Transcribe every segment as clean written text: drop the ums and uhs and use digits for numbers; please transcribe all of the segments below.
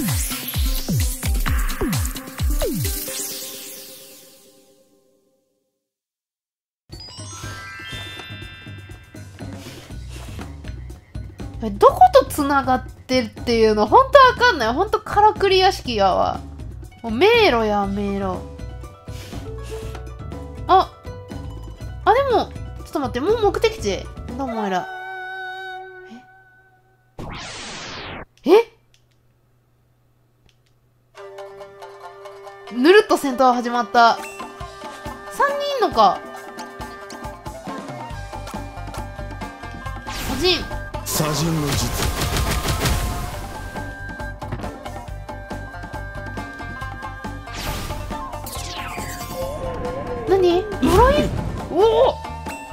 どことつながってるっていうのほんとわかんない。ほんとからくり屋敷やわ。もう迷路や迷路。でもちょっと待って、もう目的地どうもおいら。ぬるっと戦闘が始まった。3人いんのか。 左陣の術。 何？呪い？おお。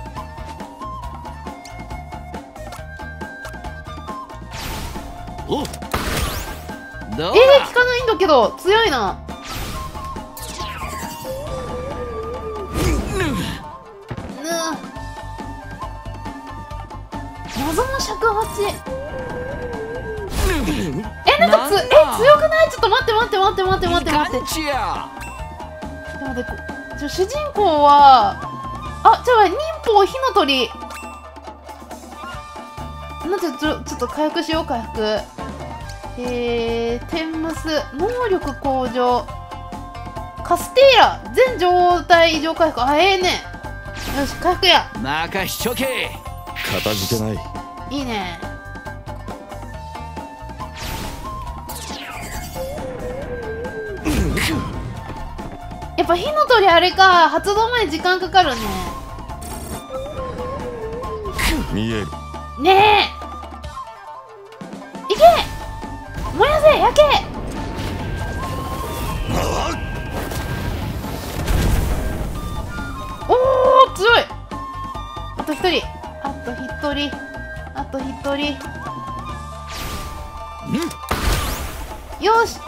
お。どうだ？ 効かないんだけど強いな。謎の尺八。なんか強くない？ちょっと待って。主人公は忍法火の鳥。ちょっと回復しよう。回復。天むす能力向上。カスティーラ全状態異常回復。ええね。よし回復や。 任しとけ。 かたじけない。 いいね。やっぱ火の鳥あれか、発動前時間かかるね。 見えるねえ、いけ燃やせ焼け。おお強い。あと1人よし。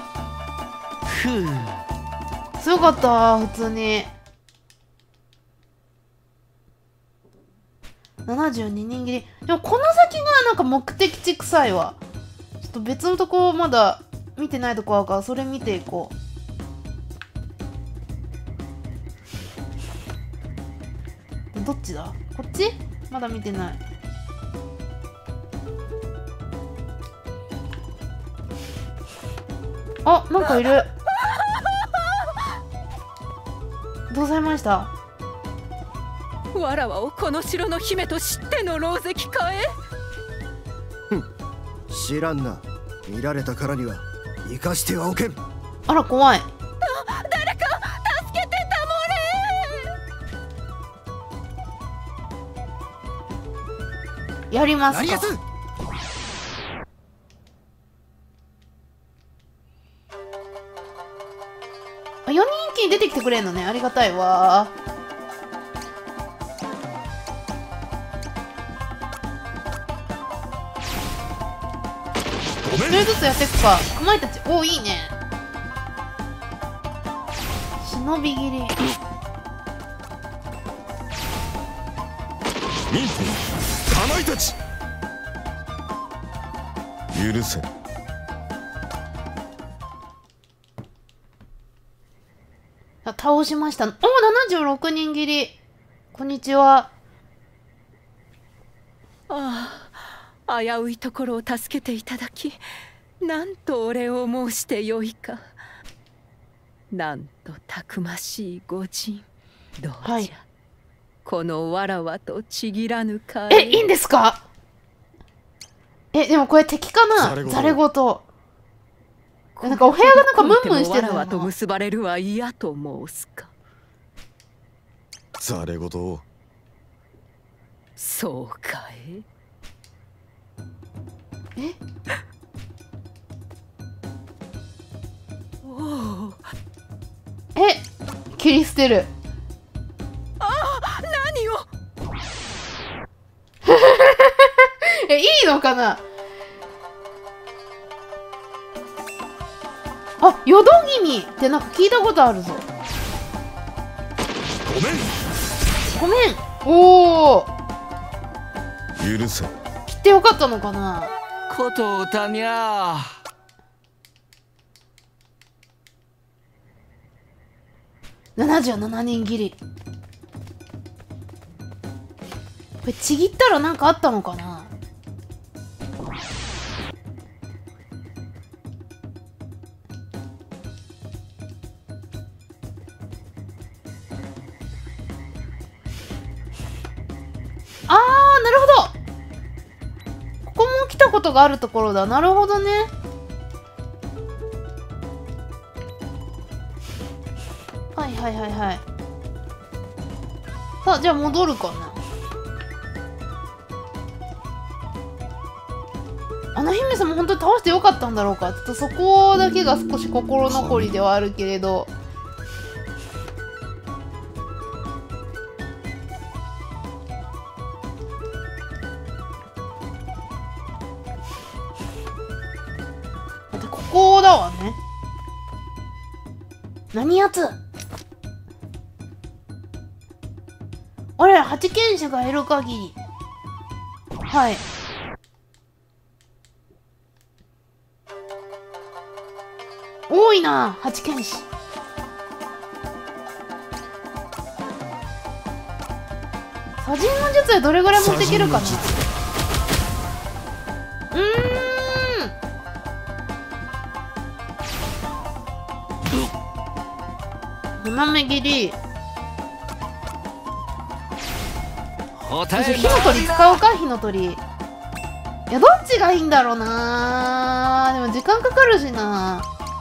強かった普通に。72人切り。でもこの先がなんか目的地臭いわ。ちょっと別のとこまだ見てないとこあるから、それ見ていこう。どっちだ？こっち？まだ見てない。なんかいる。どうされました？ わらわをこの城の姫と知っての狼藉かえ？ 知らんな。見られたからには生かしてはおけん。 あら怖い。 誰か助けてたもれ。 やりますか。4人一気に出てきてくれるのね。ありがたいわ。1人ずつやっていくか。かまいたち。おおいいね。忍び切り。 民兵かまいたち許せ。 倒しました。76人切り。こんにちは。 危ういところを助けていただき、なんとお礼を申してよいか。なんとたくましい御仁。どうじゃ、このわらわとちぎらぬかえ。 いいんですか？でもこれ敵かな？ざれ言。なんかお部屋がなんかムンムンしてる。 わらわと結ばれるは嫌と申すか。 ざれ言を。 そうかい。 切り捨てる。 何をいいのかな。よどぎみってなんか聞いたことあるぞ。ごめん。おお許せ。 切ってよかったのかな。 ことうたにゃ。 77人斬り。これちぎったらなんかあったのかな。あー、なるほど。ここも来たことがあるところだ。なるほどね。はいはいはいはい。さあ、じゃあ戻るかな。あの姫様本当に倒してよかったんだろうか。ちょっとそこだけが少し心残りではあるけれど。だってここだわね。何やつ。俺ら八犬士がいる限り。はい。多いな、八犬士。左陣の術でどれぐらい持っていけるかな。斜め切り。火の鳥使おうか。火の鳥。いや、どっちがいいんだろうな。でも時間かかるしな。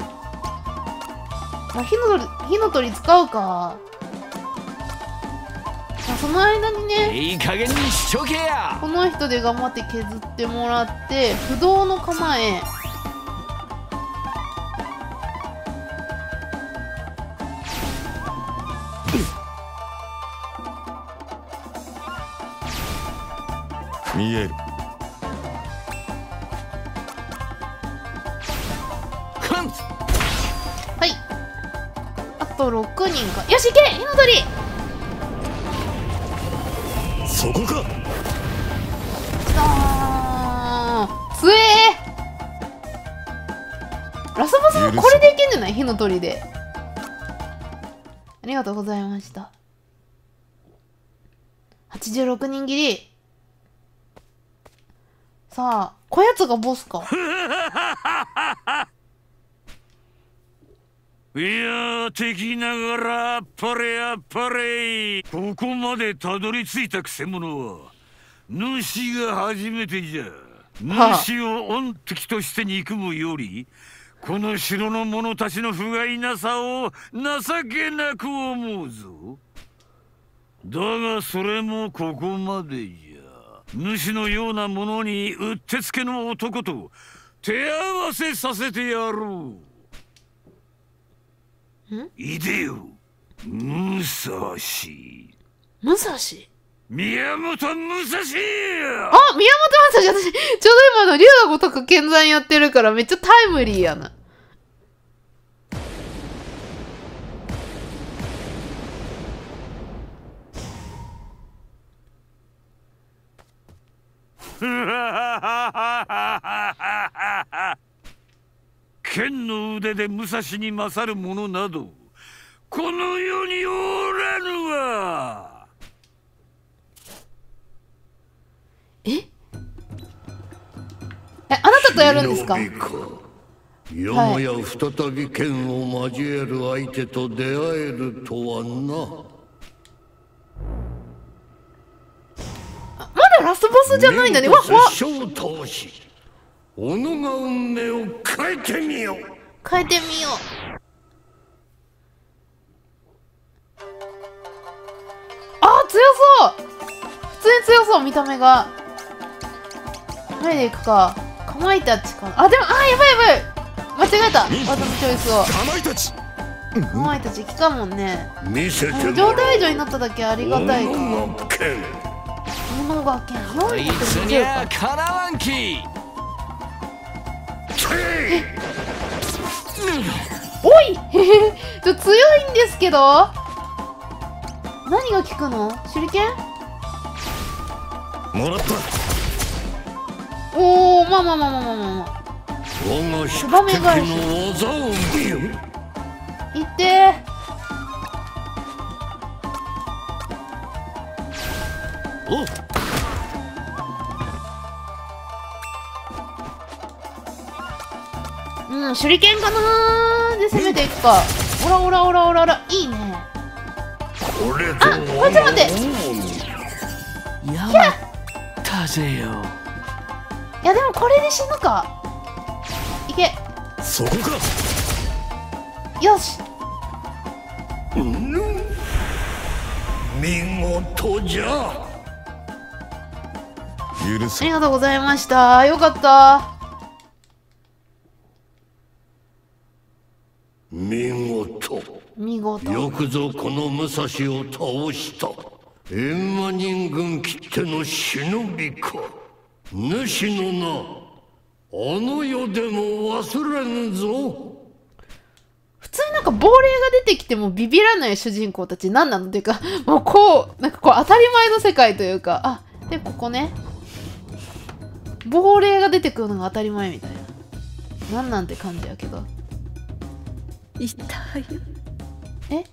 あ、火の鳥使うか。その間にね、 いい加減にしとけや。 この人で頑張って削ってもらって不動の構え。 見える。 はい、あと6人か。よし、いけ火の鳥。 そこか。 つえー。ラスボスもこれでいけんじゃない。火の鳥で。ありがとうございました。86人斬り。さあ、こやつがボスか。 いやー、敵ながらあっぱれあっぱれ。ここまでたどり着いたくせ者は主が初めてじゃ。主を御敵として憎むより、この城の者たちの不甲斐なさを情けなく思うぞ。だがそれもここまでじゃ。主のようなものにうってつけの男と手合わせさせてやろう。いでよ、武蔵。 武蔵。 宮本武蔵。あ、 宮本武蔵。私ちょうど今の龍が如く剣山やってるからめっちゃタイムリーやな。 剣の腕で武蔵に勝る者などこの世におらぬわ。 あなたとやるんですか。 よもや再び剣を交える相手と出会えるとはな。 まだラスボスじゃないんだね。わっわっ。 倒し己が運命を変えてみよう。 変えてみよう。あ、強そう。普通に強そう、見た目が。前でいくか。かまいたちかな。あ、でも、やばいやばい。間違えた。技のチョイスを。 かまいたち。 かまいたち効かんもんね。 見せてもらう。 状態以上になっただけありがたいか。 物が剣。 物が剣。 こいつにゃかなわんき。 おい強いんですけど。何が効くの？手裏剣？ もらった。 おお、まあまあまあまあまあまあ。 我が宿敵の技を見よ。 いっておうん、手裏剣かなーで攻めていくか。オラオラオラオラオラ、いいね。 これあ、これちょっと待って。 やったぜよ。 いやでもこれで死ぬか。いけ。 そこか。 よし。 見事じゃ。 許せ。 ありがとうございました。よかった。 見事。 見事。 よくぞこの武蔵を倒した。閻魔人軍きっての忍びか。主の名、あの世でも忘れんぞ。 普通になんか亡霊が出てきてもビビらない主人公たち何なのっていうか、もうこうなんかこう当たり前の世界というか、あ、でここね、亡霊が出てくるのが当たり前みたいな、なんなんて感じやけど。 痛い。 え、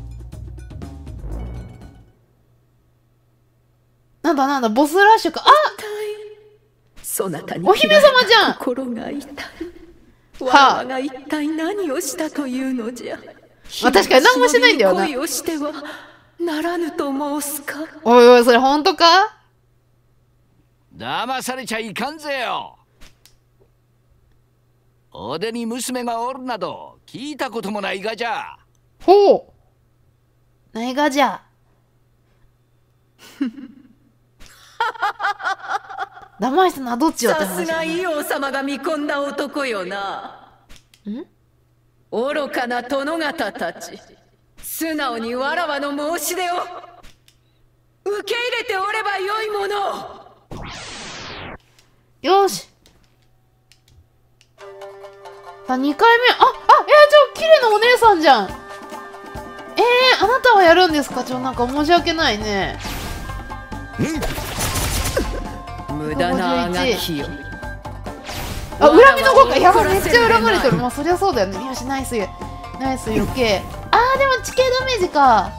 なんだなんだ、ボスラッシュか。あ、 そなたにお姫様じゃん。 心が痛い。わはあらわが一体何をしたというのじゃ。 まあ確かに何もしてないんだよな。 恋をしてはならぬと申すか。 おいおい、それ本当か。 騙されちゃいかんぜよ。おでに娘がおるなど聞いたこともないがじゃ。 ほう、ないがじゃ。騙したのはどっちよってさ話やな。 すが伊王様が見込んだ男よな。愚かな殿方たち、素直にわらわの申し出を受け入れておればよいもの。 よし。さあ、2回目。綺麗なお姉さんじゃん。あなたはやるんですか。なんか申し訳ないね。 無駄なあがきよ。 あ、恨みの効果。やばい、めっちゃ恨まれてる。まあそりゃそうだよね。よし、ナイスナイス余計。あー、でも地形ダメージか。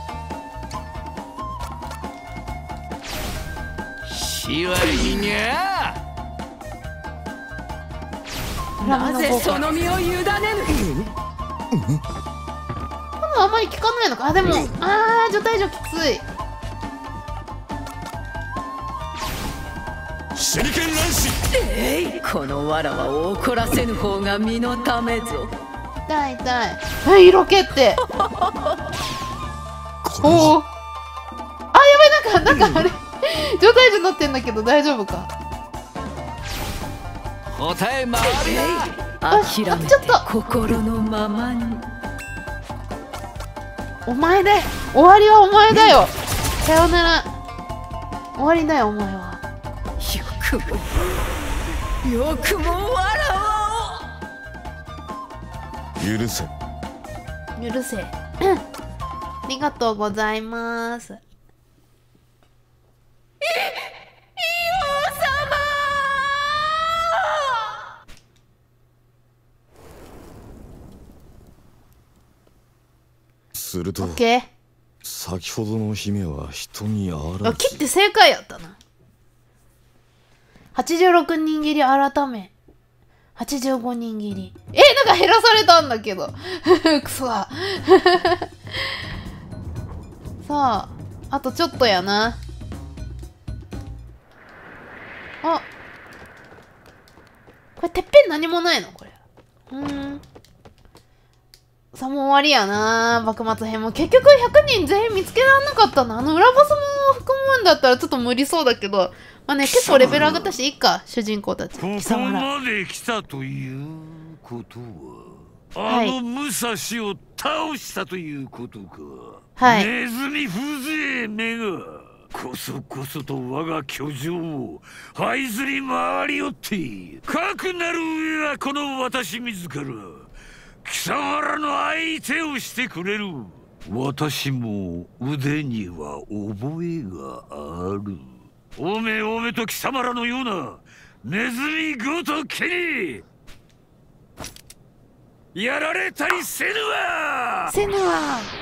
しわいにゃ。 なぜその身を委ねぬ。 今度あんまり効かないのか。あ、でも除隊場きつい。 手裏剣乱視。 このわらわを怒らせぬ方が身のためぞ。 痛い痛い。色気っておお。あ、やばい、なんかあれ状態になってんだけど大丈夫か。 答え回り諦めて心のままに。 お前だよ。終わりはお前だよ。さよなら。終わりだよお前は。 よくもわらわ許せ。 許せ。ありがとうございます。 するとオッケー。 先ほどの姫は人にあらず。 切って正解やったな。86人斬り改め85人斬り。なんか減らされたんだけどくそさあ、あとちょっとやな。あ、これてっぺん何もないのこれ。さあ、もう終わりやな。幕末編も結局100人全員見つけられなかったな。裏ボスも含むんだったらちょっと無理そうだけど、まあね、結構レベル上がったしいいか。主人公たち。 ここまで来たということは、あの武蔵を倒したということか。 はい。 ネズミ風情めがこそこそと我が居城を這いずり回りよって、かくなる上はこの私自ら貴様らの相手をしてくれる。私も腕には覚えがある。おめおめと貴様らのようなネズミごときにやられたりせぬわ。 せぬわ。